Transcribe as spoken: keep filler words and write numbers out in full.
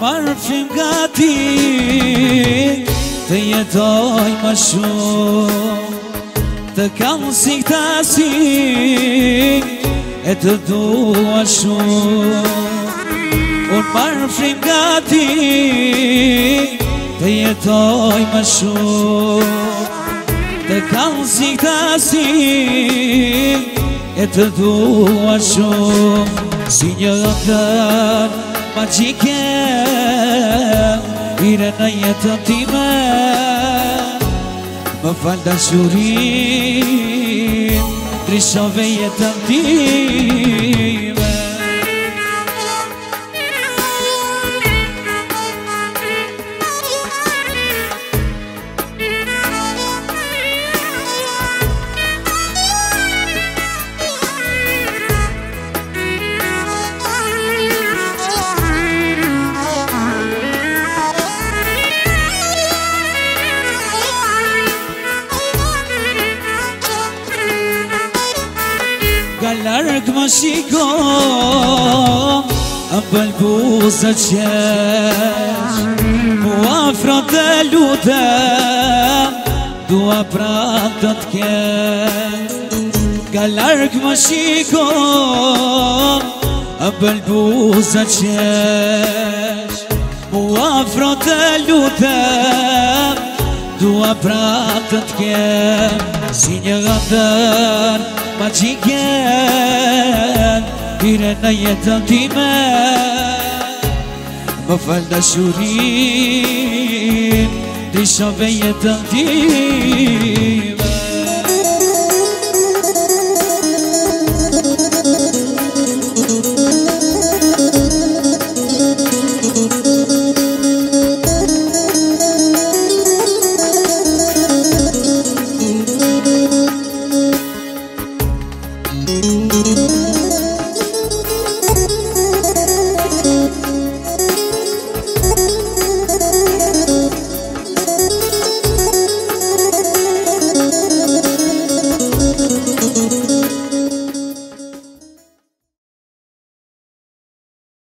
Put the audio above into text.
marë frim gati të jetoj më shumë, të kam si këta si e të dua shumë. Unë marë frim gati të jetoj më shumë, të kam si këta si e të dua shumë. Si një ëndër magjike ire në jetën time, më fal dashurin, ndryshove jetën time. Larg më shiko, më bëll buzë qesh, mu afro të lutem, dua pra të t'kesh. Ka larg më shiko, më bëll buzë qesh, mu afro të lutem, dua pra të t'kesh. Si një ëndër magjike ire në jetën time, më fal dashurin, ndryshove jetën time.